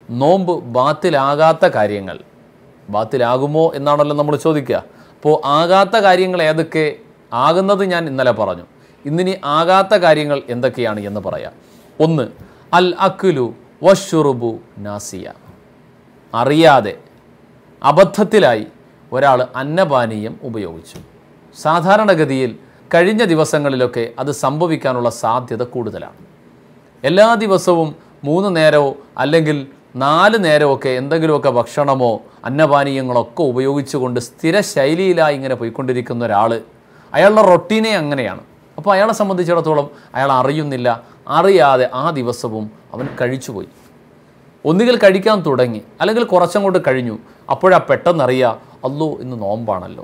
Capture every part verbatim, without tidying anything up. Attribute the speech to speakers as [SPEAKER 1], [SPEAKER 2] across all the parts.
[SPEAKER 1] നോമ്പ് ബാത്തിലാകാത്ത കാര്യങ്ങൾ, ബാത്തിലാകുമോ എന്നാണല്ലോ നമ്മൾ ചോദിക്കുക. അപ്പോൾ ആകാത്ത കാര്യങ്ങൾ ഏതൊക്കെ, ആകുന്നത് ഞാൻ ഇന്നലെ പറഞ്ഞു. ഇന്നിനി ആകാത്ത കാര്യങ്ങൾ എന്തൊക്കെയാണ് എന്ന് പറയാം. ഒന്ന്, അൽ അക്ലു വഷുറുബു നാസിയ. അറിയാതെ അബദ്ധത്തിലായി ഒരാൾ അന്നപാനീയം ഉപയോഗിച്ചു. സാധാരണഗതിയിൽ കഴിഞ്ഞ ദിവസങ്ങളിലൊക്കെ അത് സംഭവിക്കാനുള്ള സാധ്യത കൂടുതലാണ്. എല്ലാ ദിവസവും മൂന്ന് നേരമോ അല്ലെങ്കിൽ നാല് നേരമൊക്കെ എന്തെങ്കിലുമൊക്കെ ഭക്ഷണമോ അന്നപാനീയങ്ങളൊക്കെ ഉപയോഗിച്ചുകൊണ്ട് സ്ഥിര ശൈലിയിലായി ഇങ്ങനെ പോയിക്കൊണ്ടിരിക്കുന്ന ഒരാൾ, അയാളുടെ റൊട്ടീനെ അങ്ങനെയാണ്. അപ്പോൾ അയാളെ സംബന്ധിച്ചിടത്തോളം അയാൾ അറിയുന്നില്ല, അറിയാതെ ആ ദിവസവും അവൻ കഴിച്ചുപോയി. ഒന്നുകിൽ കഴിക്കാൻ തുടങ്ങി, അല്ലെങ്കിൽ കുറച്ചങ്ങോട്ട് കഴിഞ്ഞു. അപ്പോഴാ പെട്ടെന്നറിയാം, അല്ലോ ഇന്ന് നോമ്പാണല്ലോ.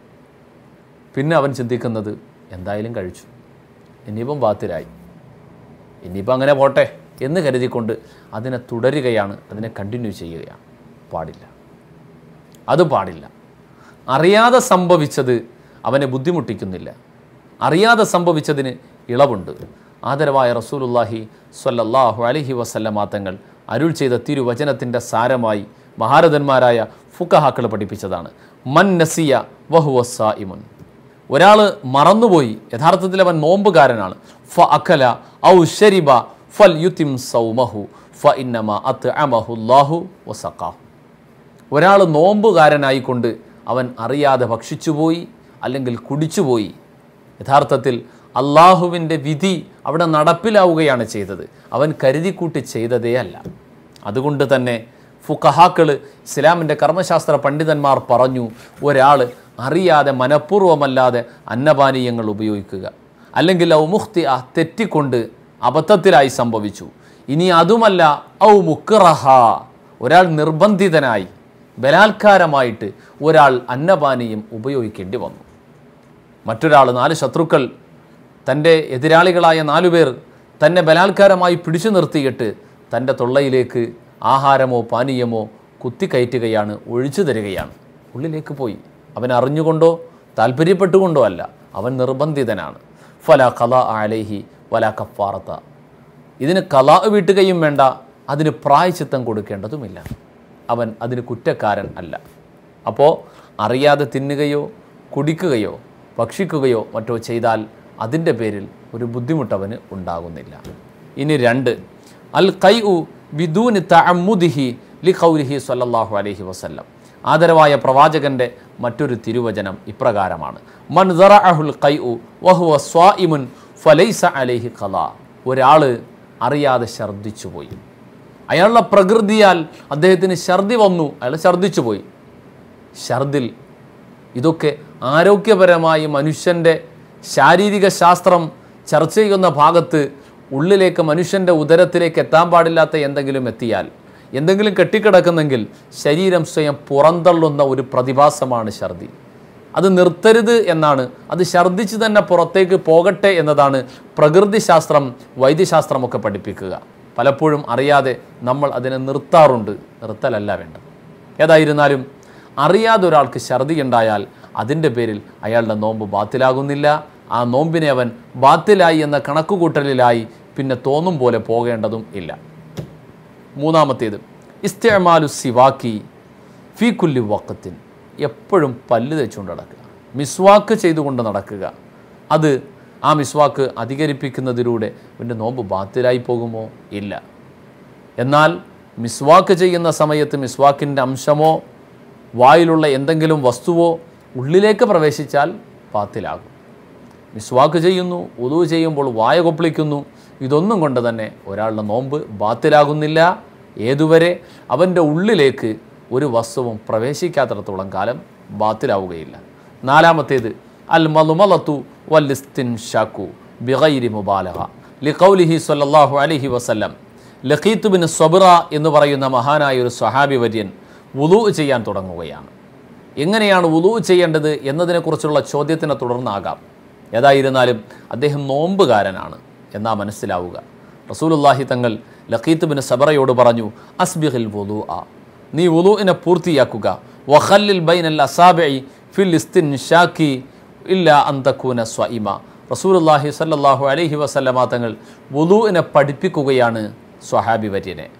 [SPEAKER 1] പിന്നെ അവൻ ചിന്തിക്കുന്നത് എന്തായാലും കഴിച്ചു, ഇനിയിപ്പം ബാത്തിലായി, ഇനിയിപ്പം അങ്ങനെ പോട്ടെ എന്ന് കരുതിക്കൊണ്ട് അതിനെ തുടരുകയാണ്, അതിനെ കണ്ടിന്യൂ ചെയ്യുകയാണ്. പാടില്ല, അത് പാടില്ല. അറിയാതെ സംഭവിച്ചത് അവനെ ബുദ്ധിമുട്ടിക്കുന്നില്ല, അറിയാതെ സംഭവിച്ചതിന് ഇളവുണ്ട്. ആദരവായ റസൂലുള്ളാഹി സ്വല്ലല്ലാഹു അലൈഹി വസല്ലമ തങ്ങൾ അരുൾ ചെയ്ത തിരുവചനത്തിൻ്റെ സാരമായി മഹാരഥന്മാരായ ഫുഖഹാക്കൾ പഠിപ്പിച്ചതാണ്, മൻ നസിയ വഹുവ സായിമുൻ. ഒരാൾ മറന്നുപോയി, യഥാർത്ഥത്തിൽ അവൻ നോമ്പുകാരനാണ്. ഫ അഖല ഔ ശരിബ ഫൽ യുതിം സൗമഹു ഫ ഇന്നമ അത്അമഹു അല്ലാഹു വസഖാഹു. ഒരാൾ നോമ്പുകാരനായിക്കൊണ്ട് അവൻ അറിയാതെ ഭക്ഷിച്ചുപോയി അല്ലെങ്കിൽ കുടിച്ചുപോയി, യഥാർത്ഥത്തിൽ അള്ളാഹുവിൻ്റെ വിധി അവിടെ നടപ്പിലാവുകയാണ് ചെയ്തത്, അവൻ കരുതിക്കൂട്ടി ചെയ്തതേ അല്ല. അതുകൊണ്ട് തന്നെ ഫുഖഹാക്കൾ, ഇസ്ലാമിൻ്റെ കർമ്മശാസ്ത്ര പണ്ഡിതന്മാർ പറഞ്ഞു, ഒരാൾ അറിയാതെ മനഃപൂർവ്വമല്ലാതെ അന്നപാനീയങ്ങൾ ഉപയോഗിക്കുക, അല്ലെങ്കിൽ ഔ മുഖ്തി ആ തെറ്റിക്കൊണ്ട് അബദ്ധത്തിലായി സംഭവിച്ചു, ഇനി അതുമല്ല ഔ മുക്റഹ, ഒരാൾ നിർബന്ധിതനായി ബലാത്കാരമായിട്ട് ഒരാൾ അന്നപാനീയം ഉപയോഗിക്കേണ്ടി വന്നു. മറ്റൊരാൾ, നാല് ശത്രുക്കൾ, തൻ്റെ എതിരാളികളായ നാലുപേർ തന്നെ ബലാത്കാരമായി പിടിച്ചു നിർത്തിയിട്ട് തൻ്റെ തൊള്ളയിലേക്ക് ആഹാരമോ പാനീയമോ കുത്തിക്കയറ്റുകയാണ്, ഒഴിച്ചു തരികയാണ്. ഉള്ളിലേക്ക് പോയി. അവൻ അറിഞ്ഞുകൊണ്ടോ താല്പര്യപ്പെട്ടുകൊണ്ടോ അല്ല, അവൻ നിർബന്ധിതനാണ്. ഫല ഖലാ അലൈഹി വല കഫാറത്ത. ഇതിന് ഖലാ വീട്ടുകയും വേണ്ട, അതിന് പ്രായശ്ചിത്തം കൊടുക്കേണ്ടതുമില്ല. അവൻ അതിന് കുറ്റക്കാരൻ അല്ല. അപ്പോൾ അറിയാതെ തിന്നുകയോ കുടിക്കുകയോ ഭക്ഷിക്കുകയോ മറ്റോ ചെയ്താൽ അതിൻ്റെ പേരിൽ ഒരു ബുദ്ധിമുട്ടവന് ഉണ്ടാകുന്നില്ല. ഇനി രണ്ട്, അൽ ഖൈഉ ബിദൂനി തഅമ്മുദിഹി ലിഖൗലിഹി സ്വല്ലല്ലാഹു അലൈഹി വസല്ലം. ആദരവായ പ്രവാചകൻ്റെ മറ്റൊരു തിരുവചനം ഇപ്രകാരമാണ്, മൻ ദറഅഹുൽ ഖൈഉ വഹുവ സ്വായിമുൻ ഫലൈസ അലൈഹി ഖലാ. ഒരാൾ അറിയാതെ ഛർദ്ദിച്ചുപോയി, അയാളുടെ പ്രകൃതിയാൽ അദ്ദേഹത്തിന് ഛർദി വന്നു, അയാൾ ഛർദ്ദിച്ചു പോയി. ഛർദിൽ ഇതൊക്കെ ആരോഗ്യപരമായി മനുഷ്യൻ്റെ ശാരീരിക ശാസ്ത്രം ചർച്ച ചെയ്യുന്ന ഭാഗത്ത് ഉള്ളിലേക്ക് മനുഷ്യൻ്റെ ഉദരത്തിലേക്ക് എത്താൻ പാടില്ലാത്ത എന്തെങ്കിലും എത്തിയാൽ, എന്തെങ്കിലും കെട്ടിക്കിടക്കുന്നെങ്കിൽ ശരീരം സ്വയം പുറന്തള്ളുന്ന ഒരു പ്രതിഭാസമാണ് ഛർദി. അത് നിർത്തരുത് എന്നാണ്, അത് ഛർദ്ദിച്ച് തന്നെ പുറത്തേക്ക് പോകട്ടെ എന്നതാണ് പ്രകൃതിശാസ്ത്രം വൈദ്യശാസ്ത്രമൊക്കെ പഠിപ്പിക്കുക. പലപ്പോഴും അറിയാതെ നമ്മൾ അതിനെ നിർത്താറുണ്ട്, നിർത്തലല്ല വേണ്ടത്. ഏതായിരുന്നാലും അറിയാതെ ഒരാൾക്ക് ഛർദി ഉണ്ടായാൽ അതിൻ്റെ പേരിൽ അയാളുടെ നോമ്പ് ബാത്തിലാകുന്നില്ല. ആ നോമ്പിനെ അവൻ ബാത്തിലായി എന്ന കണക്കുകൂട്ടലിലായി പിന്നെ തോന്നും പോലെ പോകേണ്ടതും ഇല്ല. മൂന്നാമത്തേത്, ഇസ്തിഅമാലു സിവാക്കി ഫീ കുല്ലി വഖത്തിൻ. എപ്പോഴും പല്ല് തേച്ചുകൊണ്ട് നടക്കുക, മിസ്വാക്ക് ചെയ്തുകൊണ്ട് നടക്കുക. അത് ആ മിസ്വാക്ക് അധികരിപ്പിക്കുന്നതിലൂടെ അവൻ്റെ നോമ്പ് ബാത്തിലായി പോകുമോ? ഇല്ല. എന്നാൽ മിസ്വാക്ക് ചെയ്യുന്ന സമയത്ത് മിസ്വാക്കിൻ്റെ അംശമോ വായിലുള്ള എന്തെങ്കിലും വസ്തുവോ ഉള്ളിലേക്ക് പ്രവേശിച്ചാൽ ബാത്തിലാകും. മിസ്വാക്ക് ചെയ്യുന്നു, ഉദു ചെയ്യുമ്പോൾ വായ കൊപ്പിളിക്കുന്നു, ഇതൊന്നും കൊണ്ട് തന്നെ ഒരാളുടെ നോമ്പ് ബാത്തിലാകുന്നില്ല. ഏതുവരെ അവൻ്റെ ഉള്ളിലേക്ക് ഒരു വസ്തുവും പ്രവേശിക്കാത്തിടത്തോളം കാലം ബാത്തിലാവുകയില്ല. നാലാമത്തേത്, അൽ മലുമലത്തു വല്ലിസ്തിൻഷാക്കു ബിഗൈരി മുബാലഹ ലിഖൗലിഹി സ്വല്ലല്ലാഹു അലൈഹി വസല്ലം. ലഖീത്ത് ബിൻ സ്വബ്റ എന്ന് പറയുന്ന മഹാനായ ഒരു സ്വഹാബി വര്യൻ വുളൂ ചെയ്യാൻ തുടങ്ങുകയാണ്. എങ്ങനെയാണ് വുളൂ ചെയ്യേണ്ടത് എന്നതിനെക്കുറിച്ചുള്ള ചോദ്യത്തിനെ തുടർന്നാകാം. ഏതായിരുന്നാലും അദ്ദേഹം നോമ്പുകാരനാണ് എന്നാ മനസ്സിലാവുക. റസൂലുള്ളാഹി തങ്ങൾ ലഖീത്ത് ബിൻ സബറയോട് പറഞ്ഞു, അസ്ബിഹിൽ വുളൂഅ, നീ വുളൂഇനെ പൂർത്തിയാക്കുക. വഖല്ലിൽ ബൈനൽ അസാബിഇ ഫിൽ ഇസ്തിൻഷാക്കി ഇല്ലാ അൻ തകൂന സ്വഇമ. റസൂലുള്ളാഹി സ്വല്ലല്ലാഹു അലൈഹി വസല്ലമ തങ്ങൾ വുളൂഇനെ പഠിപ്പിക്കുകയാണ് സ്വഹാബി വര്യനെ.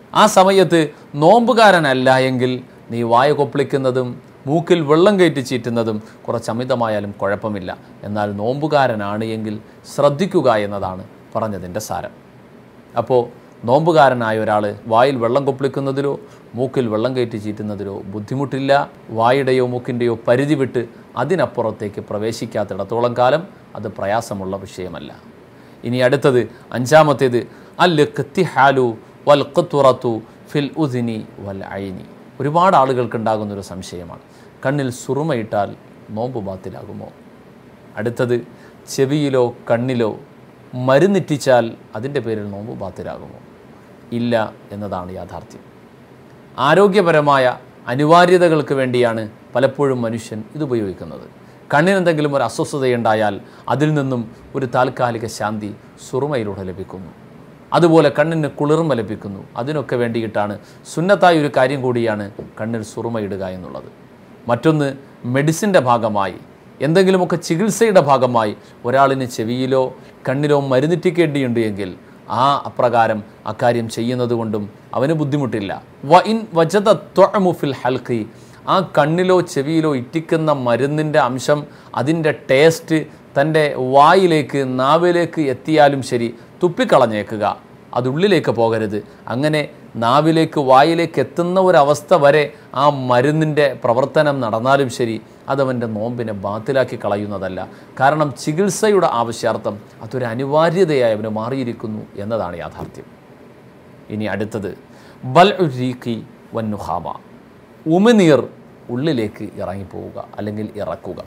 [SPEAKER 1] ആ സമയത്ത് നോമ്പുകാരനല്ല എങ്കിൽ നീ വായ കൊപ്പിളിക്കുന്നതും മൂക്കിൽ വെള്ളം കയറ്റി ചീറ്റുന്നതും കുറച്ച് അമിതമായാലും കുഴപ്പമില്ല. എന്നാൽ നോമ്പുകാരനാണ് എങ്കിൽ ശ്രദ്ധിക്കുക എന്നതാണ് പറഞ്ഞതിൻ്റെ സാരം. അപ്പോൾ നോമ്പുകാരനായ ഒരാൾ വായിൽ വെള്ളം കൊപ്പിളിക്കുന്നതിലോ മൂക്കിൽ വെള്ളം കയറ്റി ചീറ്റുന്നതിലോ ബുദ്ധിമുട്ടില്ല. വായുടെയോ മൂക്കിൻ്റെയോ പരിധി വിട്ട് അതിനപ്പുറത്തേക്ക് പ്രവേശിക്കാത്തിടത്തോളം കാലം അത് പ്രയാസമുള്ള വിഷയമല്ല. ഇനി അടുത്തത് അഞ്ചാമത്തേത് അൽ ഖത്തിഹാലു വൽ ഖത്തുറത്തു ഫിൽ ഉദ്നി വൽ ഐനി. ഒരുപാട് ആളുകൾക്കുണ്ടാകുന്നൊരു സംശയമാണ്, കണ്ണിൽ സുറുമയിട്ടാൽ നോമ്പ് ബാത്തിലാകുമോ? അടുത്തത് ചെവിയിലോ കണ്ണിലോ മരുന്നിറ്റിച്ചാൽ അതിൻ്റെ പേരിൽ നോമ്പ് ബാത്തിലാകുമോ? ഇല്ല എന്നതാണ് യാഥാർത്ഥ്യം. ആരോഗ്യപരമായ അനിവാര്യതകൾക്ക് വേണ്ടിയാണ് പലപ്പോഴും മനുഷ്യൻ ഇത് ഉപയോഗിക്കുന്നത്. കണ്ണിനെന്തെങ്കിലും ഒരു അസ്വസ്ഥതയുണ്ടായാൽ അതിൽ നിന്നും ഒരു താൽക്കാലിക ശാന്തി സുറുമയിലൂടെ ലഭിക്കുന്നു. അതുപോലെ കണ്ണിന് കുളിർമ ലഭിക്കുന്നു. അതിനൊക്കെ വേണ്ടിയിട്ടാണ് സുന്നത്തായ ഒരു കാര്യം കൂടിയാണ് കണ്ണിൽ സുറുമയിടുക എന്നുള്ളത്. മറ്റൊന്ന് മെഡിസിൻ്റെ ഭാഗമായി എന്തെങ്കിലുമൊക്കെ ചികിത്സയുടെ ഭാഗമായി ഒരാളിന് ചെവിയിലോ കണ്ണിലോ മരുന്നിറ്റിക്കേണ്ടിയുണ്ട് എങ്കിൽ ആ അപ്രകാരം അക്കാര്യം ചെയ്യുന്നത് കൊണ്ടും അവന് ബുദ്ധിമുട്ടില്ല. വ ഇൻ വജദ ത്വഅമു ഫിൽ ഹൽഖി, ആ കണ്ണിലോ ചെവിയിലോ ഇറ്റിക്കുന്ന മരുന്നിൻ്റെ അംശം അതിൻ്റെ ടേസ്റ്റ് തൻ്റെ വായിലേക്ക് നാവിലേക്ക് എത്തിയാലും ശരി തുപ്പിക്കളഞ്ഞേക്കുക, അതുള്ളിലേക്ക് പോകരുത്. അങ്ങനെ നാവിലേക്ക് വായിലേക്ക് എത്തുന്ന ഒരവസ്ഥ വരെ ആ മരുന്നിൻ്റെ പ്രവർത്തനം നടന്നാലും ശരി അതവൻ്റെ നോമ്പിനെ ബാത്തിലാക്കി കളയുന്നതല്ല. കാരണം ചികിത്സയുടെ ആവശ്യാർത്ഥം അതൊരു അനിവാര്യതയായി അവന് മാറിയിരിക്കുന്നു എന്നതാണ് യാഥാർത്ഥ്യം. ഇനി അടുത്തത് ബൽ ഉരീഖി വന്നുഹാമ, ഉമിനീർ ഉള്ളിലേക്ക് ഇറങ്ങിപ്പോവുക അല്ലെങ്കിൽ ഇറക്കുക.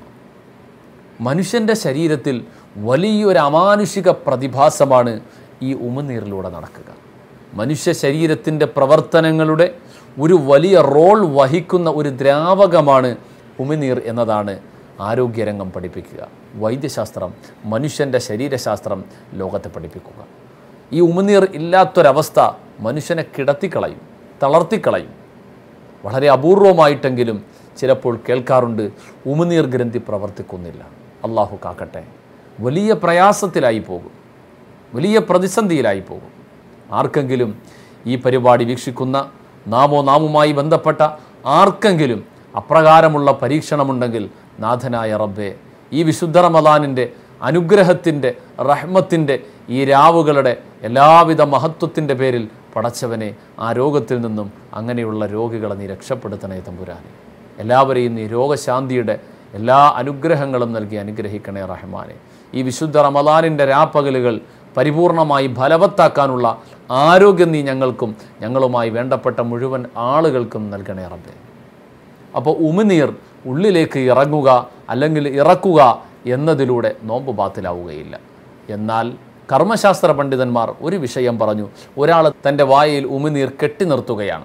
[SPEAKER 1] മനുഷ്യൻ്റെ ശരീരത്തിൽ വലിയൊരു അമാനുഷിക പ്രതിഭാസമാണ് ഈ ഉമിനീരിലൂടെ നടക്കുക. മനുഷ്യ ശരീരത്തിൻ്റെ പ്രവർത്തനങ്ങളുടെ ഒരു വലിയ റോൾ വഹിക്കുന്ന ഒരു ദ്രാവകമാണ് ഉമിനീർ എന്നതാണ് ആരോഗ്യരംഗം പഠിപ്പിക്കുക. വൈദ്യശാസ്ത്രം, മനുഷ്യൻ്റെ ശരീരശാസ്ത്രം ലോകത്തെ പഠിപ്പിക്കുക. ഈ ഉമിനീർ ഇല്ലാത്തൊരവസ്ഥ മനുഷ്യനെ കിടത്തിക്കളയും, തളർത്തിക്കളയും. വളരെ അപൂർവമായിട്ടെങ്കിലും ചിലപ്പോൾ കേൾക്കാറുണ്ട് ഉമിനീർ ഗ്രന്ഥി പ്രവർത്തിക്കുന്നില്ല. അള്ളാഹു കാക്കട്ടെ. വലിയ പ്രയാസത്തിലായി പോകും, വലിയ പ്രതിസന്ധിയിലായി പോകും. ആർക്കെങ്കിലും ഈ പരിപാടി വീക്ഷിക്കുന്ന നാമോ നാമുമായി ബന്ധപ്പെട്ട ആർക്കെങ്കിലും അപ്രകാരമുള്ള പരീക്ഷണമുണ്ടെങ്കിൽ നാഥനായ റബ്ബേ, ഈ വിശുദ്ധ റമദാനിൻ്റെ അനുഗ്രഹത്തിൻ്റെ റഹ്മത്തിൻ്റെ ഈ രാവുകളുടെ എല്ലാവിധ മഹത്വത്തിൻ്റെ പേരിൽ പടച്ചവനെ ആ രോഗത്തിൽ നിന്നും അങ്ങനെയുള്ള രോഗികളെ നീ രക്ഷപ്പെടുത്തണേ തമ്പുരാനെ. എല്ലാവരെയും നീ രോഗശാന്തിയുടെ എല്ലാ അനുഗ്രഹങ്ങളും നൽകി അനുഗ്രഹിക്കണേ റഹ്മാനെ. ഈ വിശുദ്ധ റമദാനിൻ്റെ രാപ്പകലുകൾ പരിപൂർണമായി ഫലവത്താക്കാനുള്ള ആരോഗ്യം നീ ഞങ്ങൾക്കും ഞങ്ങളുമായി വേണ്ടപ്പെട്ട മുഴുവൻ ആളുകൾക്കും നൽകണേ റബ്ബേ. അപ്പോൾ ഉമിനീർ ഉള്ളിലേക്ക് ഇറങ്ങുക അല്ലെങ്കിൽ ഇറക്കുക എന്നതിലൂടെ നോമ്പ് ബാത്തിലാവുകയില്ല. എന്നാൽ കർമ്മശാസ്ത്ര പണ്ഡിതന്മാർ ഒരു വിഷയം പറഞ്ഞു. ഒരാൾ തൻ്റെ വായയിൽ ഉമിനീർ കെട്ടി നിർത്തുകയാണ്,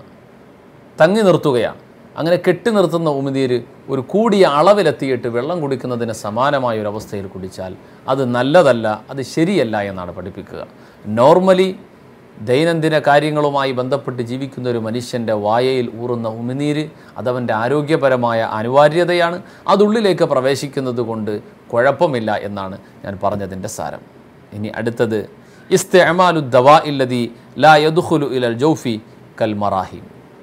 [SPEAKER 1] തങ്ങി നിർത്തുകയാണ്. അങ്ങനെ കെട്ടി നിർത്തുന്ന ഉമിനീര് ഒരു കൂടിയ അളവിലെത്തിയിട്ട് വെള്ളം കുടിക്കുന്നതിന് സമാനമായ ഒരു അവസ്ഥയിൽ കുടിച്ചാൽ അത് നല്ലതല്ല, അത് ശരിയല്ല എന്നാണ് പഠിപ്പിക്കുക. നോർമലി ദൈനംദിന കാര്യങ്ങളുമായി ബന്ധപ്പെട്ട് ജീവിക്കുന്ന ഒരു മനുഷ്യൻ്റെ വായയിൽ ഊറുന്ന ഉമിനീര് അതവൻ്റെ ആരോഗ്യപരമായ അനിവാര്യതയാണ്. അതുള്ളിലേക്ക് പ്രവേശിക്കുന്നത് കൊണ്ട് കുഴപ്പമില്ല എന്നാണ് ഞാൻ പറഞ്ഞതിൻ്റെ സാരം. ഇനി അടുത്തത് ഇസ്തിഅമാലു ദവാഇല്ലദി ലാ യദ്ഖുലു ഇലൽ ജൗഫി കൽ മറാഹിം.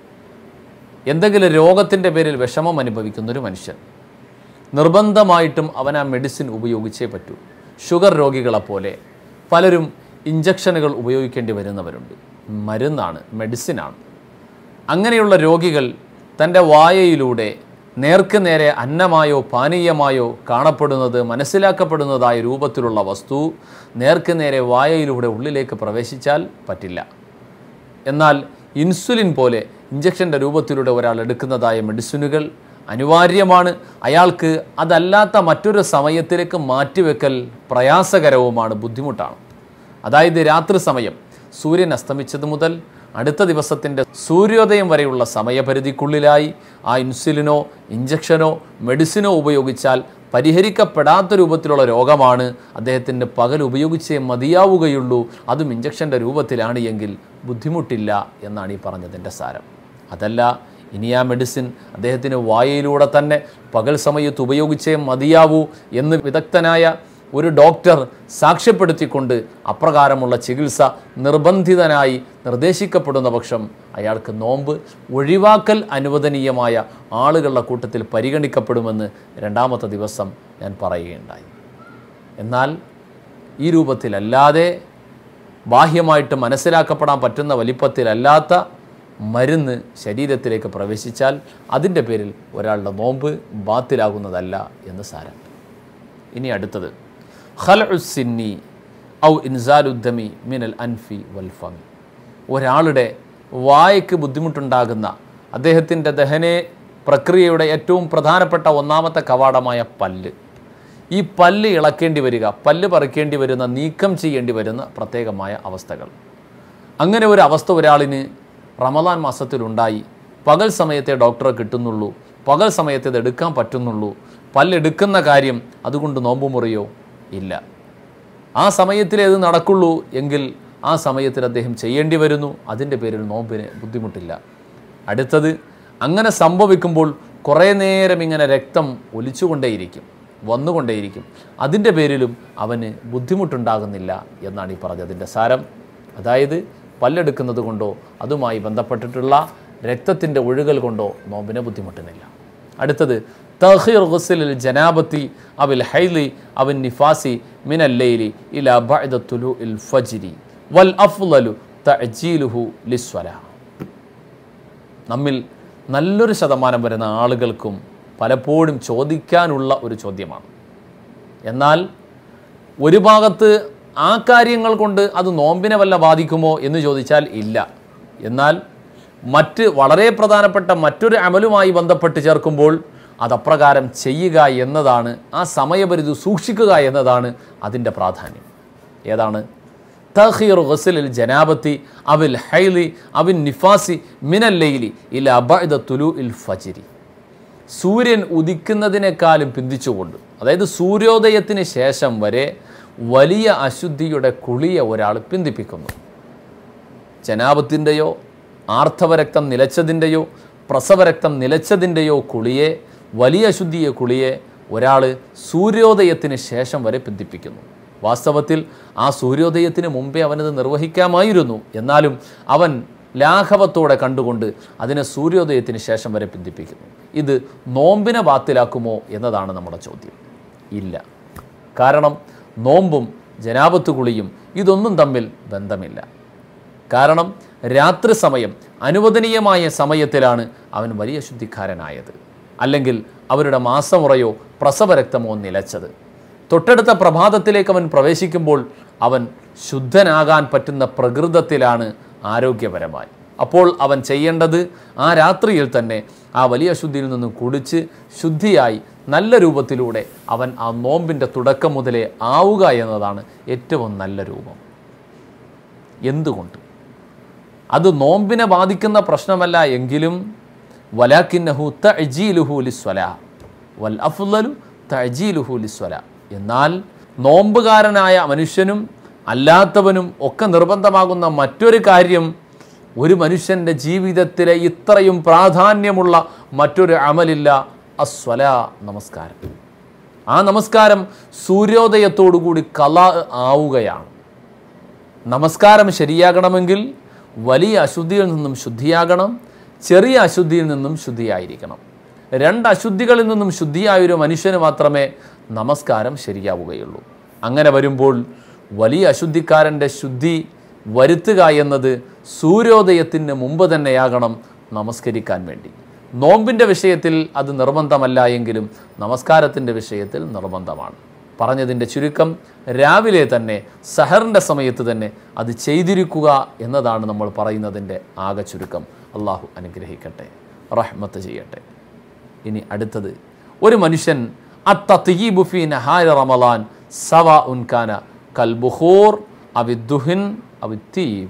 [SPEAKER 1] എന്തെങ്കിലും രോഗത്തിൻ്റെ പേരിൽ വിഷമം അനുഭവിക്കുന്നൊരു മനുഷ്യൻ നിർബന്ധമായിട്ടും അവൻ ആ മെഡിസിൻ ഉപയോഗിച്ചേ പറ്റൂ. ഷുഗർ രോഗികളെപ്പോലെ പലരും ഇഞ്ചക്ഷനുകൾ ഉപയോഗിക്കേണ്ടി വരുന്നവരുണ്ട്. മരുന്നാണ്, മെഡിസിനാണ്. അങ്ങനെയുള്ള രോഗികൾ തൻ്റെ വായയിലൂടെ നേർക്ക് നേരെ അന്നമായോ പാനീയമായോ കാണപ്പെടുന്നത് മനസ്സിലാക്കപ്പെടുന്നതായ രൂപത്തിലുള്ള വസ്തു നേർക്ക് നേരെ വായയിലൂടെ ഉള്ളിലേക്ക് പ്രവേശിച്ചാൽ പറ്റില്ല. എന്നാൽ ഇൻസുലിൻ പോലെ ഇഞ്ചക്ഷൻ്റെ രൂപത്തിലൂടെ ഒരാൾ എടുക്കുന്നതായ മെഡിസിനുകൾ അനിവാര്യമാണ്. അയാൾക്ക് അതല്ലാത്ത മറ്റൊരു സമയത്തിലേക്ക് മാറ്റിവെക്കൽ പ്രയാസകരവുമാണ്, ബുദ്ധിമുട്ടാണ്. അതായത് രാത്രി സമയം സൂര്യൻ അസ്തമിച്ചത് മുതൽ അടുത്ത ദിവസത്തിൻ്റെ സൂര്യോദയം വരെയുള്ള സമയപരിധിക്കുള്ളിലായി ആ ഇൻസുലിനോ ഇഞ്ചക്ഷനോ മെഡിസിനോ ഉപയോഗിച്ചാൽ പരിഹരിക്കപ്പെടാത്ത രൂപത്തിലുള്ള രോഗമാണ്. അദ്ദേഹത്തിന് പകൽ ഉപയോഗിച്ചേ മതിയാവുകയുള്ളൂ, അതും ഇഞ്ചക്ഷൻ്റെ രൂപത്തിലാണ് എങ്കിൽ ബുദ്ധിമുട്ടില്ല എന്നാണ് ഈ പറഞ്ഞതിൻ്റെ സാരം. അതല്ല, ഇനി ആ മെഡിസിൻ അദ്ദേഹത്തിന് വായയിലൂടെ തന്നെ പകൽ സമയത്ത് ഉപയോഗിച്ചേ മതിയാവൂ എന്ന് വിദഗ്ധനായ ഒരു ഡോക്ടർ സാക്ഷ്യപ്പെടുത്തിക്കൊണ്ട് അപ്രകാരമുള്ള ചികിത്സ നിർബന്ധിതനായി നിർദ്ദേശിക്കപ്പെടുന്ന പക്ഷം അയാൾക്ക് നോമ്പ് ഒഴിവാക്കൽ അനുവദനീയമായ ആളുകളുടെ കൂട്ടത്തിൽ പരിഗണിക്കപ്പെടുമെന്ന് രണ്ടാമത്തെ ദിവസം ഞാൻ പറയുകയുണ്ടായി. എന്നാൽ ഈ രൂപത്തിലല്ലാതെ ബാഹ്യമായിട്ട് മനസ്സിലാക്കപ്പെടാൻ പറ്റുന്ന വലിപ്പത്തിലല്ലാത്ത മരുന്ന് ശരീരത്തിലേക്ക് പ്രവേശിച്ചാൽ അതിൻ്റെ പേരിൽ ഒരാളുടെ നോമ്പ് ബാത്തിലാകുന്നതല്ല എന്ന് സാരം. ഇനി അടുത്തത് ഖൽഉസ്സിന്നി ഔ ഇൻസാലുദ്ദമി മിനൽ അൻഫി വൽ ഫമി. ഒരാളുടെ വായയ്ക്ക് ബുദ്ധിമുട്ടുണ്ടാകുന്ന, അദ്ദേഹത്തിൻ്റെ ദഹന പ്രക്രിയയുടെ ഏറ്റവും പ്രധാനപ്പെട്ട ഒന്നാമത്തെ കവാടമായ പല്ല്, ഈ പല്ല് ഇളക്കേണ്ടി വരിക, പല്ല് പറിക്കേണ്ടി വരുന്ന, നീക്കം ചെയ്യേണ്ടി വരുന്ന പ്രത്യേകമായ അവസ്ഥകൾ. അങ്ങനെ ഒരു അവസ്ഥ ഒരാളിന് റമദാൻ മാസത്തിലുണ്ടായി. പകൽ സമയത്തെ ഡോക്ടറെ കിട്ടുന്നുള്ളൂ, പകൽ സമയത്ത് ഇത് എടുക്കാൻ പറ്റുന്നുള്ളൂ. പല്ലെടുക്കുന്ന കാര്യം അതുകൊണ്ട് നോമ്പ് മുറിയോ? ഇല്ല. ആ സമയത്തിലേ അത് നടക്കുള്ളൂ എങ്കിൽ ആ സമയത്തിൽ അദ്ദേഹം ചെയ്യേണ്ടി വരുന്നു. അതിൻ്റെ പേരിൽ നോമ്പിന് ബുദ്ധിമുട്ടില്ല. അടുത്തത്, അങ്ങനെ സംഭവിക്കുമ്പോൾ കുറേ നേരം ഇങ്ങനെ രക്തം ഒലിച്ചുകൊണ്ടേയിരിക്കും, വന്നുകൊണ്ടേയിരിക്കും. അതിൻ്റെ പേരിലും അവന് ബുദ്ധിമുട്ടുണ്ടാകുന്നില്ല എന്നാണ് ഈ പറഞ്ഞതിൻ്റെ സാരം. അതായത് പല്ലെടുക്കുന്നത് കൊണ്ടോ അതുമായി ബന്ധപ്പെട്ടിട്ടുള്ള രക്തത്തിൻ്റെ ഒഴുകൽ കൊണ്ടോ നോമ്പിനെ ബുദ്ധിമുട്ടുന്നില്ല. അടുത്തത് തഖീർ ഗുസ്ലിൽ ജനാബത്തി അവിൽ ഹൈലി അവിൻ നിഫാസി മിനൽ ലൈലി ഇലാ ബഅദ തുലൂഇൽ ഫജ്രി വൽ അഫ്ളലു തഅജീലുഹു ലിസ്വലാ. നമ്മിൽ നല്ലൊരു ശതമാനം വരുന്ന ആളുകൾക്കും പലപ്പോഴും ചോദിക്കാനുള്ള ഒരു ചോദ്യമാണ്. എന്നാൽ ഒരു ഭാഗത്ത് ആ കാര്യങ്ങൾ കൊണ്ട് അത് നോമ്പിനെ വല്ല ബാധിക്കുമോ എന്ന് ചോദിച്ചാൽ ഇല്ല. എന്നാൽ മറ്റ് വളരെ പ്രധാനപ്പെട്ട മറ്റൊരു അമലുമായി ബന്ധപ്പെട്ട് ചേർക്കുമ്പോൾ അതപ്രകാരം ചെയ്യുക എന്നതാണ്, ആ സമയപരിധി സൂക്ഷിക്കുക എന്നതാണ് അതിൻ്റെ പ്രാധാന്യം. ഏതാണ്? തഖീർ ഗുസ്ലിൽ ജനാബത്തി അവിൽ ഹൈലി അവിൻ നിഫാസി മിനൽ ലൈലി ഇലാ ബഅദ തുലൂഇൽ ഫജ്രി. സൂര്യൻ ഉദിക്കുന്നതിനേക്കാളും പിന്തിച്ചുകൊണ്ട്, അതായത് സൂര്യോദയത്തിന് ശേഷം വരെ വലിയ അശുദ്ധിയുടെ കുളിയെ ഒരാൾ പിന്തിപ്പിക്കുന്നു. ജനാബത്തിൻ്റെയോ ആർത്തവരക്തം നിലച്ചതിൻ്റെയോ പ്രസവരക്തം നിലച്ചതിൻ്റെയോ കുളിയെ, വലിയ അശുദ്ധിയെ കുളിയെ ഒരാൾ സൂര്യോദയത്തിന് ശേഷം വരെ പിന്തിപ്പിക്കുന്നു. വാസ്തവത്തിൽ ആ സൂര്യോദയത്തിന് മുമ്പേ അവനത് നിർവഹിക്കാമായിരുന്നു. എന്നാലും അവൻ ലാഘവത്തോടെ കണ്ടുകൊണ്ട് അതിനെ സൂര്യോദയത്തിന് ശേഷം വരെ പിന്തിപ്പിക്കുന്നു. ഇത് നോമ്പിനെ ബാത്തിലാക്കുമോ എന്നതാണ് നമ്മുടെ ചോദ്യം. ഇല്ല. കാരണം നോമ്പും ജനാബത്ത് കുളിയും ഇതൊന്നും തമ്മിൽ ബന്ധമില്ല. കാരണം രാത്രി സമയം അനുവദനീയമായ സമയത്തിലാണ് അവൻ വലിയ ശുദ്ധിക്കാരനായത്, അല്ലെങ്കിൽ അവരുടെ മാസമുറയോ പ്രസവരക്തമോ നിലച്ചത്. തൊട്ടടുത്ത പ്രഭാതത്തിലേക്ക് അവൻ പ്രവേശിക്കുമ്പോൾ അവൻ ശുദ്ധനാകാൻ പറ്റുന്ന പ്രകൃതത്തിലാണ് ആരോഗ്യപരമായി. അപ്പോൾ അവൻ ചെയ്യേണ്ടത് ആ രാത്രിയിൽ തന്നെ ആ വലിയ ശുദ്ധിയിൽ നിന്നും കുടിച്ച് ശുദ്ധിയായി നല്ല രൂപത്തിലൂടെ അവൻ ആ നോമ്പിൻ്റെ തുടക്കം മുതലേ ആവുക എന്നതാണ് ഏറ്റവും നല്ല രൂപം. എന്തുകൊണ്ട്? അത് നോമ്പിനെ ബാധിക്കുന്ന പ്രശ്നമല്ല എങ്കിലും വലാകിന്നഹു തഅജീലുഹു ലിസ്വലാ വൽ അഫ്ളലു തഅജീലുഹു ലിസ്വലാ. എന്നാൽ നോമ്പുകാരനായ മനുഷ്യനും അല്ലാത്തവനും ഒക്കെ നിർബന്ധമാകുന്ന മറ്റൊരു കാര്യം, ഒരു മനുഷ്യൻ്റെ ജീവിതത്തിലെ ഇത്രയും പ്രാധാന്യമുള്ള മറ്റൊരു അമലില്ല, അസ്വലാ, നമസ്കാരം. ആ നമസ്കാരം സൂര്യോദയത്തോടുകൂടി ഖളാ ആവുകയാണ്. നമസ്കാരം ശരിയാകണമെങ്കിൽ വലിയ അശുദ്ധിയിൽ നിന്നും ശുദ്ധിയാകണം, ചെറിയ അശുദ്ധിയിൽ നിന്നും ശുദ്ധിയായിരിക്കണം. രണ്ട് അശുദ്ധികളിൽ നിന്നും ശുദ്ധിയായൊരു മനുഷ്യന് മാത്രമേ നമസ്കാരം ശരിയാവുകയുള്ളൂ. അങ്ങനെ വരുമ്പോൾ വലിയ അശുദ്ധിക്കാരൻ്റെ ശുദ്ധി വരുത്തുക എന്നത് സൂര്യോദയത്തിന് മുമ്പ് തന്നെയാകണം നമസ്കരിക്കാൻ വേണ്ടി. നോമ്പിൻ്റെ വിഷയത്തിൽ അത് നിർബന്ധമല്ല എങ്കിലും നമസ്കാരത്തിൻ്റെ വിഷയത്തിൽ നിർബന്ധമാണ്. പറഞ്ഞതിൻ്റെ ചുരുക്കം, രാവിലെ തന്നെ സഹറിൻ്റെ സമയത്ത് തന്നെ അത് ചെയ്തിരിക്കുക എന്നതാണ് നമ്മൾ പറയുന്നതിൻ്റെ ആകെ ചുരുക്കം. അള്ളാഹു അനുഗ്രഹിക്കട്ടെ, റഹ്മത്ത് ചെയ്യട്ടെ. ഇനി അടുത്തത്, ഒരു മനുഷ്യൻ അത്തത്യീബു ഫീ നഹാരി റമളാൻ സവാഉൻ കാന കൽ ബുഖൂർ അവിദ്ദുഹിൻ അവിത്തീബ്.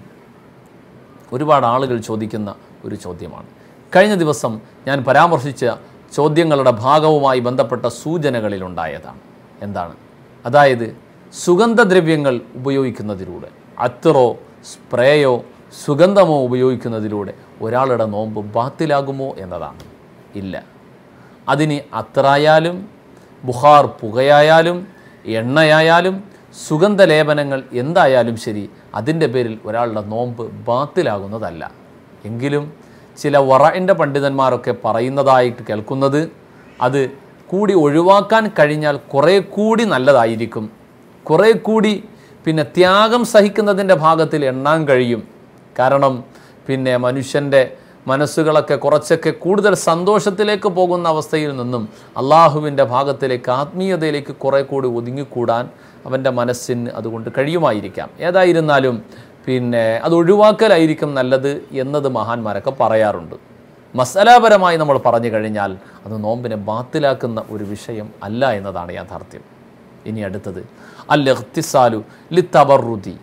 [SPEAKER 1] ഒരുപാട് ആളുകൾ ചോദിക്കുന്ന ഒരു ചോദ്യമാണ്. കഴിഞ്ഞ ദിവസം ഞാൻ പരാമർശിച്ച ചോദ്യങ്ങളുടെ ഭാഗവുമായി ബന്ധപ്പെട്ട സൂചനകളിലുണ്ടായതാണ്. എന്താണ്? അതായത് സുഗന്ധദ്രവ്യങ്ങൾ ഉപയോഗിക്കുന്നതിലൂടെ, അത്തറോ സ്പ്രേയോ സുഗന്ധമോ ഉപയോഗിക്കുന്നതിലൂടെ ഒരാളുടെ നോമ്പ് ബാത്തിലാകുമോ എന്നതാണ്. ഇല്ല. അതിന് അത്തറായാലും ബുഖാർ പുകയായാലും എണ്ണയായാലും സുഗന്ധലേപനങ്ങൾ എന്തായാലും ശരി, അതിൻ്റെ പേരിൽ ഒരാളുടെ നോമ്പ് ബാത്തിലാകുന്നതല്ല. എങ്കിലും ചില വറഇൻ്റെ പണ്ഡിതന്മാരൊക്കെ പറയുന്നതായിട്ട് കേൾക്കുന്നത് അത് കൂടി ഒഴിവാക്കാൻ കഴിഞ്ഞാൽ കുറേ കൂടി നല്ലതായിരിക്കും, കുറേ കൂടി പിന്നെ ത്യാഗം സഹിക്കുന്നതിൻ്റെ ഭാഗത്തിൽ എണ്ണാൻ കഴിയും. കാരണം പിന്നെ മനുഷ്യൻ്റെ മനസ്സുകളൊക്കെ കുറച്ചൊക്കെ കൂടുതൽ സന്തോഷത്തിലേക്ക് പോകുന്ന അവസ്ഥയിൽ നിന്നും അള്ളാഹുവിൻ്റെ ഭാഗത്തിലേക്ക്, ആത്മീയതയിലേക്ക് കുറേ കൂടി ഒതുങ്ങിക്കൂടാൻ അവൻ്റെ മനസ്സിന് അതുകൊണ്ട് കഴിയുമായിരിക്കാം. ഏതായിരുന്നാലും പിന്നെ അത് ഒഴിവാക്കലായിരിക്കും നല്ലത് എന്നത് മഹാന്മാരൊക്കെ പറയാറുണ്ട്. മസലാപരമായി നമ്മൾ പറഞ്ഞു കഴിഞ്ഞാൽ അത് നോമ്പിനെ ബാത്തിലാക്കുന്ന ഒരു വിഷയം അല്ല എന്നതാണ് യാഥാർത്ഥ്യം. ഇനി അടുത്തത് അൽ ഇഖ്തിസാലു ലിത്തബറുദി.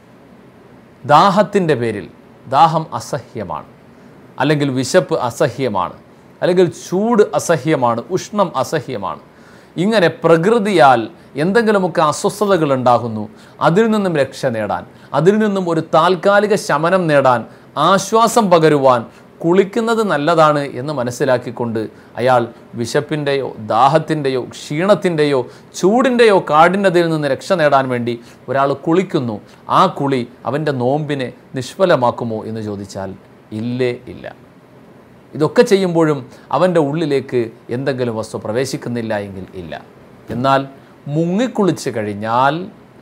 [SPEAKER 1] ദാഹത്തിൻ്റെ പേരിൽ, ദാഹം അസഹ്യമാണ്, അല്ലെങ്കിൽ വിശപ്പ് അസഹ്യമാണ്, അല്ലെങ്കിൽ ചൂട് അസഹ്യമാണ്, ഉഷ്ണം അസഹ്യമാണ്, ഇങ്ങനെ പ്രകൃതിയാൽ എന്തെങ്കിലുമൊക്കെ അസ്വസ്ഥതകൾ ഉണ്ടാകുന്നു, അതിൽ നിന്നും രക്ഷ നേടാൻ, അതിൽ നിന്നും ഒരു താൽക്കാലിക ശമനം നേടാൻ, ആശ്വാസം പകരുവാൻ കുളിക്കുന്നത് നല്ലതാണ് എന്ന് മനസ്സിലാക്കിക്കൊണ്ട് അയാൾ വിശപ്പിൻ്റെയോ ദാഹത്തിൻ്റെയോ ക്ഷീണത്തിൻ്റെയോ ചൂടിൻ്റെയോ കാഠിന്യതയിൽ നിന്ന് രക്ഷ നേടാൻ വേണ്ടി ഒരാൾ കുളിക്കുന്നു. ആ കുളി അവൻ്റെ നോമ്പിനെ നിഷ്ഫലമാക്കുമോ എന്ന് ചോദിച്ചാൽ ഇല്ലേ ഇല്ല. ഇതൊക്കെ ചെയ്യുമ്പോഴും അവൻ്റെ ഉള്ളിലേക്ക് എന്തെങ്കിലും വസ്തു പ്രവേശിക്കുന്നില്ല എങ്കിൽ ഇല്ല. എന്നാൽ മുങ്ങിക്കുളിച്ച് കഴിഞ്ഞാൽ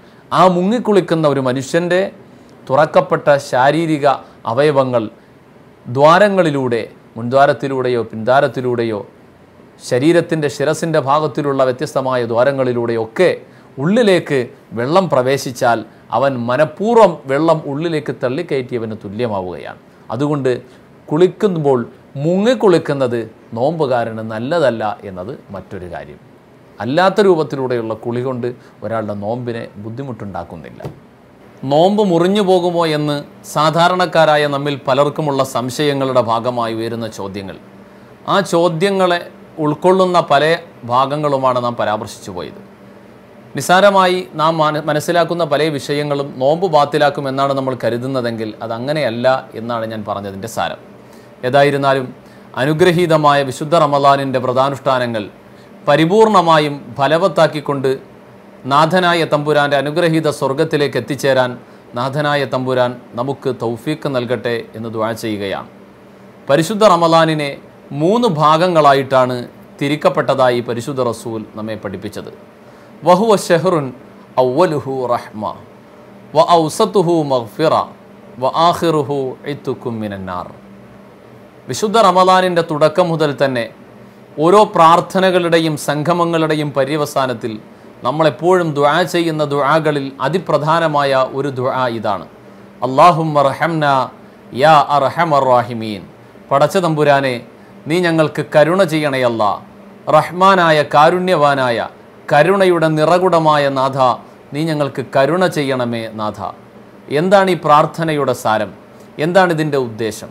[SPEAKER 1] ആ മുങ്ങിക്കുളിക്കുന്ന ഒരു മനുഷ്യൻ്റെ തുറക്കപ്പെട്ട ശാരീരിക അവയവങ്ങൾ ദ്വാരങ്ങളിലൂടെ, മുൻദ്വാരത്തിലൂടെയോ പിൻദ്വാരത്തിലൂടെയോ ശരീരത്തിൻ്റെ ശിരസിൻ്റെ ഭാഗത്തിലുള്ള വ്യത്യസ്തമായ ദ്വാരങ്ങളിലൂടെയൊക്കെ ഉള്ളിലേക്ക് വെള്ളം പ്രവേശിച്ചാൽ അവൻ മനഃപൂർവ്വം വെള്ളം ഉള്ളിലേക്ക് തള്ളിക്കയറ്റിയവന് തുല്യമാവുകയാണ്. അതുകൊണ്ട് കുളിക്കുമ്പോൾ മുങ്ങിക്കുളിക്കുന്നത് നോമ്പുകാരന് നല്ലതല്ല എന്നത് മറ്റൊരു കാര്യം. അല്ലാത്ത രൂപത്തിലൂടെയുള്ള കുളി കൊണ്ട് ഒരാളുടെ നോമ്പിനെ ബുദ്ധിമുട്ടുണ്ടാക്കുന്നില്ല. നോമ്പ് മുറിഞ്ഞു പോകുമോ എന്ന് സാധാരണക്കാരായ നമ്മിൽ പലർക്കുമുള്ള സംശയങ്ങളുടെ ഭാഗമായി ഉയരുന്ന ചോദ്യങ്ങൾ, ആ ചോദ്യങ്ങളെ ഉൾക്കൊള്ളുന്ന പല ഭാഗങ്ങളുമാണ് നാം പരാമർശിച്ചു പോയത്. നിസ്സാരമായി നാം മനസ്സിലാക്കുന്ന പല വിഷയങ്ങളും നോമ്പ് ബാത്തിലാക്കുമെന്നാണ് നമ്മൾ കരുതുന്നതെങ്കിൽ അതങ്ങനെയല്ല എന്നാണ് ഞാൻ പറഞ്ഞതിൻ്റെ സാരം. ഏതായിരുന്നാലും അനുഗ്രഹീതമായ വിശുദ്ധ റമദാനിൻ്റെ വ്രതാനുഷ്ഠാനങ്ങൾ പരിപൂർണമായും ഫലവത്താക്കിക്കൊണ്ട് നാഥനായ തമ്പുരാൻ്റെ അനുഗ്രഹീത സ്വർഗത്തിലേക്ക് എത്തിച്ചേരാൻ നാഥനായ തമ്പുരാൻ നമുക്ക് തൗഫീഖ് നൽകട്ടെ എന്ന് ദുആ ചെയ്യുകയാണ്. പരിശുദ്ധ റമദാനിനെ മൂന്ന് ഭാഗങ്ങളായിട്ടാണ് തിരിക്കപ്പെട്ടതായി പരിശുദ്ധ റസൂൽ നമ്മെ പഠിപ്പിച്ചത്. വഹുവ ഷഹ്റുൻ അവ്വലുഹു റഹ്മ വ ഔസതുഹു മഗ്ഫിറ വ ആഖിറുഹു ഇത്കും മിനന്നാർ. വിശുദ്ധ റമദാനിൻ്റെ തുടക്കം മുതൽ തന്നെ ഓരോ പ്രാർത്ഥനകളുടെയും സംഗമങ്ങളുടെയും പര്യവസാനത്തിൽ നമ്മളെപ്പോഴും ദുആ ചെയ്യുന്ന ദുആകളിൽ അതിപ്രധാനമായ ഒരു ദുആ ഇതാണ്: അല്ലാഹുമ്മ റഹംന യാ അർഹമർ റാഹിമീൻ. പടച്ച തമ്പുരാനെ, നീ ഞങ്ങൾക്ക് കരുണ ചെയ്യണയല്ല. റഹ്മാനായ, കാരുണ്യവാനായ, കരുണയുടെ നിറകുടമായ നാഥ, നീ ഞങ്ങൾക്ക് കരുണ ചെയ്യണമേ നാഥ. എന്താണ് ഈ പ്രാർത്ഥനയുടെ സാരം? എന്താണ് ഇതിൻ്റെ ഉദ്ദേശം?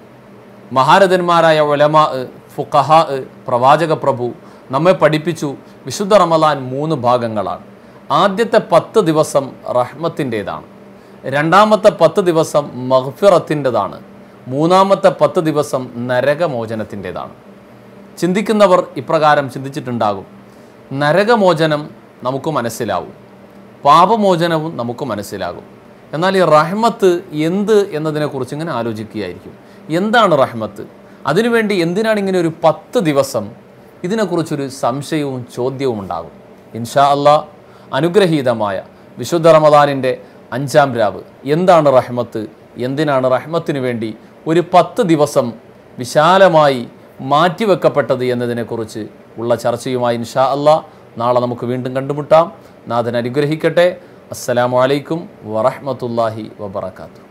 [SPEAKER 1] മഹാരഥന്മാരായ ഉലമാ, ഫുഖഹാ, പ്രവാചക പ്രഭു നമ്മെ പഠിപ്പിച്ചു വിശുദ്ധ റമദാൻ മൂന്ന് ഭാഗങ്ങളാണ്. ആദ്യത്തെ പത്ത് ദിവസം റഹ്മത്തിൻ്റേതാണ്, രണ്ടാമത്തെ പത്ത് ദിവസം മഗ്ഫിറത്തിൻ്റെതാണ്, മൂന്നാമത്തെ പത്ത് ദിവസം നരകമോചനത്തിൻ്റെതാണ്. ചിന്തിക്കുന്നവർ ഇപ്രകാരം ചിന്തിച്ചിട്ടുണ്ടാകും: നരകമോചനം നമുക്ക് മനസ്സിലാവും, പാപമോചനവും നമുക്ക് മനസ്സിലാകും. എന്നാൽ ഈ റഹ്മത്ത് എന്ത് എന്നതിനെക്കുറിച്ച് ഇങ്ങനെ ആലോചിക്കുകയായിരിക്കും. എന്താണ് റഹ്മത്ത്? അതിനുവേണ്ടി എന്തിനാണ് ഇങ്ങനെ ഒരു പത്ത് ദിവസം? ഇതിനെക്കുറിച്ചൊരു സംശയവും ചോദ്യവും ഉണ്ടാകും. ഇൻഷാ അല്ലാഹ് അനുഗ്രഹീതമായ വിശുദ്ധ റമദാനിൻ്റെ അഞ്ചാം രാവ് എന്താണ് റഹ്മത്ത്, എന്തിനാണ് റഹ്മത്തിനു വേണ്ടി ഒരു പത്ത് ദിവസം വിശാലമായി മാറ്റിവെക്കപ്പെട്ടത് എന്നതിനെക്കുറിച്ച് ഉള്ള ചർച്ചയുമായി ഇൻഷാ അല്ലാഹ് നാളെ നമുക്ക് വീണ്ടും കണ്ടുമുട്ടാം. നാഥൻ അനുഗ്രഹിക്കട്ടെ. അസ്സലാമു അലൈക്കും വറഹ്മത്തുള്ളാഹി വബറകാതുഹു.